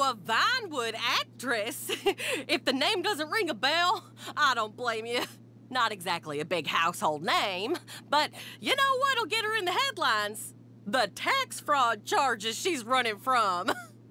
a Vinewood actress. If the name doesn't ring a bell, I don't blame you. Not exactly a big household name, but you know what'll get her in the headlines? The tax fraud charges she's running from.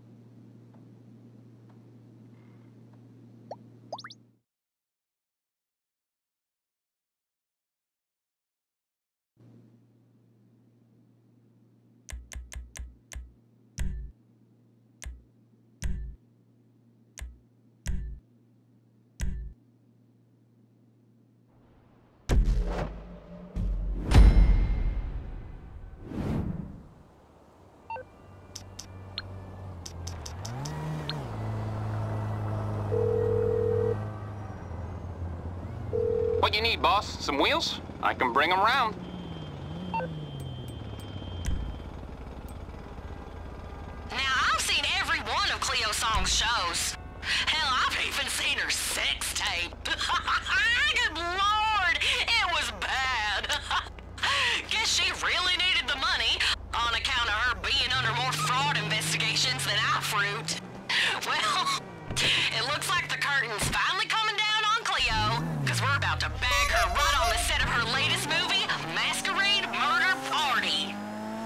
What you need, boss? Some wheels? I can bring them round. Now, I've seen every one of Cleo Song's shows. Hell, I've even seen her sex tape. Good Lord, it was bad. Guess she really needed the money on account of her being under more fraud investigations than I fruit. Well, it looks like the curtain's finally coming down on Cleo, because we're about to bag her right on the set of her latest movie, Masquerade Murder Party.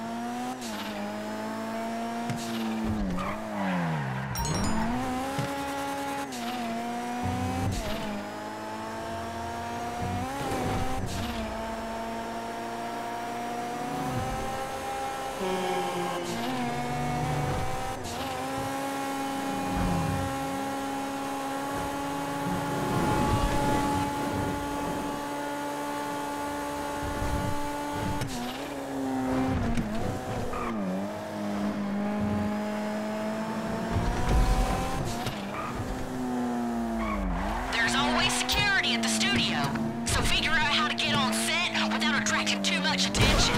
There's always security at the studio, so figure out how to get on set without attracting too much attention.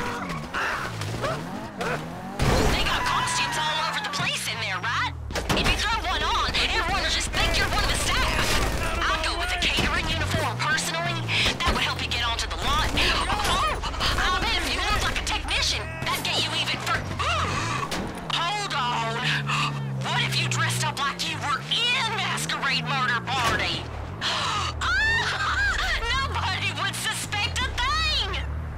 They got costumes all over the place in there, right? If you throw one on, everyone will just think you're one of the staff. I'd go with a catering uniform personally. That would help you get onto the lot. Oh, I bet if you look like a technician, that'd get you even for... Hold on. What if you dressed up like you were in Masquerade Murder Party? Nobody would suspect a thing!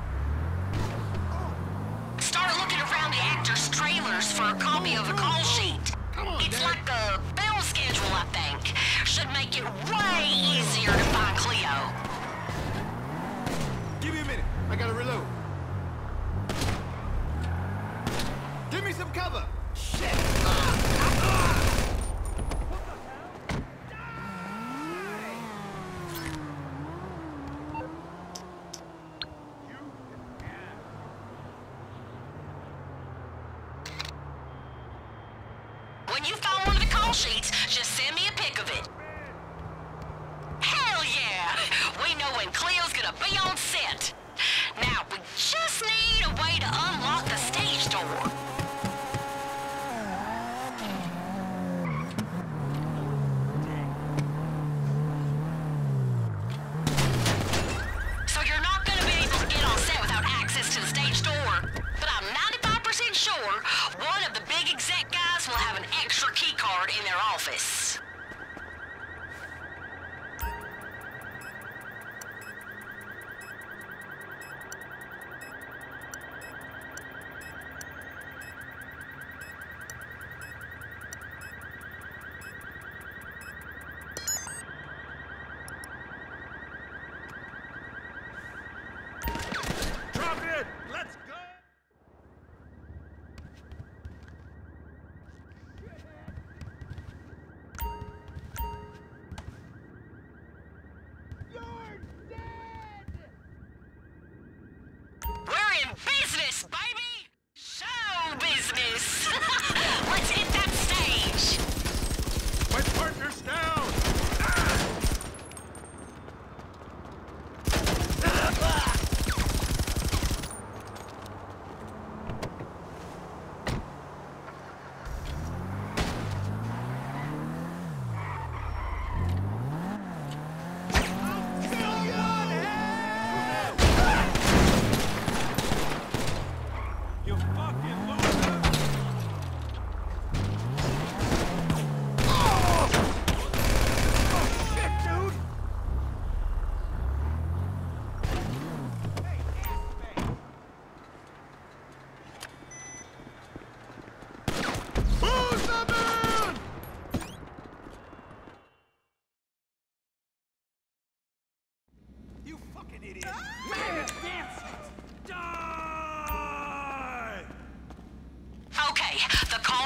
Start looking around the actors' trailers for a copy of a call sheet. It's like a film schedule, I think. Should make it way easier to find Cleo. Give me a minute. I gotta reload. Give me some cover. Shit. When you find one of the call sheets, just send me a pic of it. Hell yeah! We know when Cleo's gonna be on set. Now, we just need a way to unlock the stage door. So you're not gonna be able to get on set without access to the stage door. But I'm 95% sure one of the big exec guys will have an extra key card in their office. Drop it. Let's go. We're in business, baby! Show business! Let's hit that stage! My partner's down.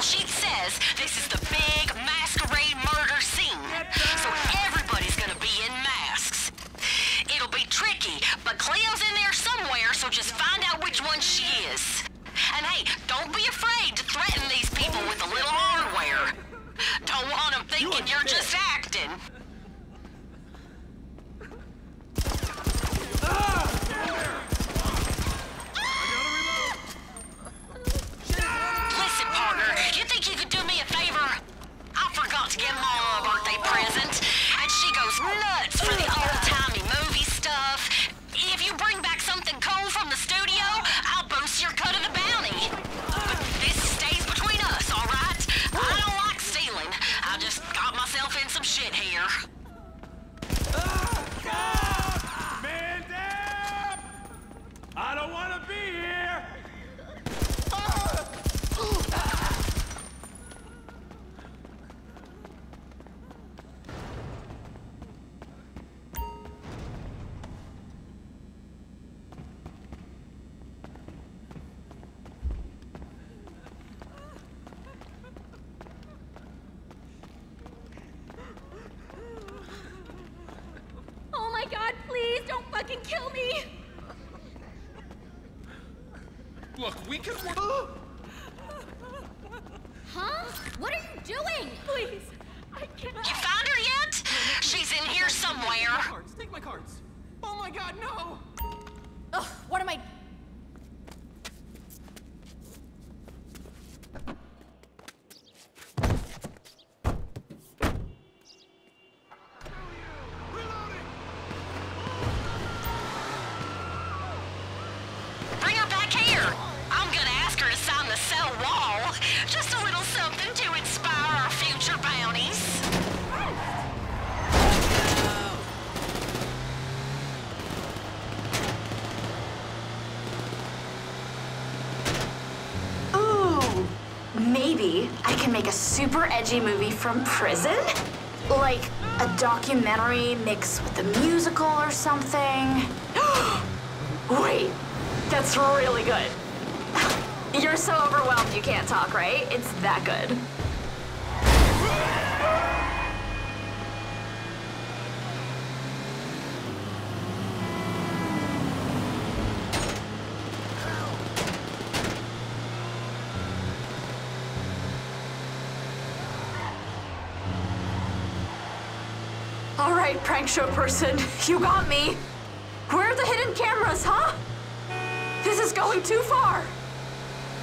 sheet says this is the big masquerade murder scene. So everybody's gonna be in masks. It'll be tricky, but Cleo's in there somewhere, so just find out which one she is. And hey, don't be afraid to threaten these people with a little hardware. Don't want them thinking you're just acting. Listen, partner, you think you could do me a favor? I forgot to get Mama a birthday present, and she goes nuts for the old-timey movie stuff. If you bring back something cool from the studio, I'll boost your cut of the bounty. But this stays between us, all right? I don't like stealing. I just got myself in some shit here. Man down! I don't want to be here! Oh my god, please don't fucking kill me! Look, we can work. Huh? What are you doing? Please, I cannot. You found her yet? She's in here somewhere. Cards, take my cards. Oh my god, no! Ugh, what am I... Bring her back here. I'm gonna ask her to sign the cell wall. Just a little something to inspire our future bounties. Ooh, maybe I can make a super edgy movie from prison? Like a documentary mixed with a musical or something. Wait, that's really good. You're so overwhelmed you can't talk, right? It's that good. All right, prank show person, you got me. Where are the hidden cameras, huh? This is going too far.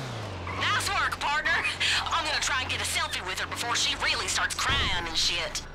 Nice work, partner. I'm gonna try and get a selfie with her before she really starts crying and shit.